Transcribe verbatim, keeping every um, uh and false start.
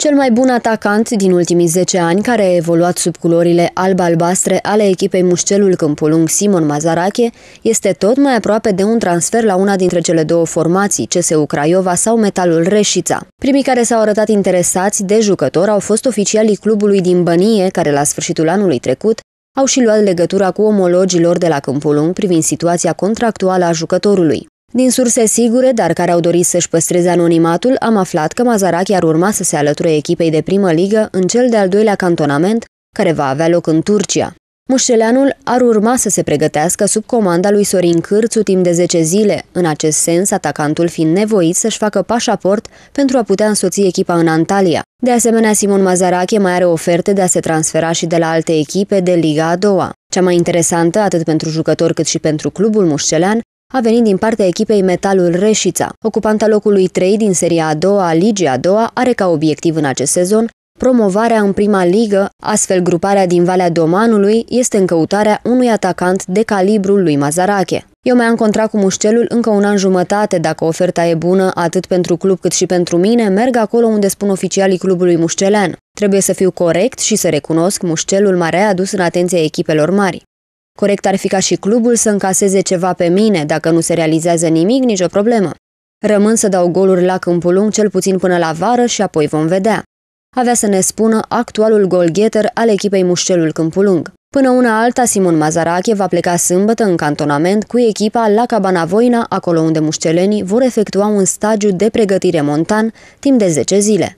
Cel mai bun atacant din ultimii zece ani, care a evoluat sub culorile alb-albastre ale echipei Mușcelul Câmpul Lung, Simon Mazarache, este tot mai aproape de un transfer la una dintre cele două formații, C S U Craiova sau Metalul Reșița. Primii care s-au arătat interesați de jucător au fost oficialii clubului din Bănie, care la sfârșitul anului trecut au și luat legătura cu omologii lor de la Câmpul Lung privind situația contractuală a jucătorului. Din surse sigure, dar care au dorit să-și păstreze anonimatul, am aflat că Mazarache ar urma să se alăture echipei de primă ligă în cel de-al doilea cantonament, care va avea loc în Turcia. Mușceleanul ar urma să se pregătească sub comanda lui Sorin Cârțu timp de zece zile, în acest sens atacantul fiind nevoit să-și facă pașaport pentru a putea însoți echipa în Antalya. De asemenea, Simon Mazarache mai are oferte de a se transfera și de la alte echipe de Liga a doua. Cea mai interesantă, atât pentru jucător cât și pentru clubul mușcelean, a venit din partea echipei Metalul Reșița. Ocupanta locului trei din seria a doua a Ligii a doua are ca obiectiv în acest sezon promovarea în prima ligă, astfel gruparea din Valea Domanului este în căutarea unui atacant de calibrul lui Mazarache. Eu mi-am contract cu Mușcelul încă un an jumătate, dacă oferta e bună atât pentru club cât și pentru mine, merg acolo unde spun oficialii clubului mușcelean. Trebuie să fiu corect și să recunosc, Mușcelul m-a readus în atenția echipelor mari. Corect ar fi ca și clubul să încaseze ceva pe mine, dacă nu se realizează nimic, nicio problemă. Rămân să dau goluri la Câmpul Lung cel puțin până la vară și apoi vom vedea. Avea să ne spună actualul goalgetter al echipei Mușcelul Câmpul Lung. Până una alta, Simon Mazarache va pleca sâmbătă în cantonament cu echipa la Cabana Voina, acolo unde mușcelenii vor efectua un stagiu de pregătire montan timp de zece zile.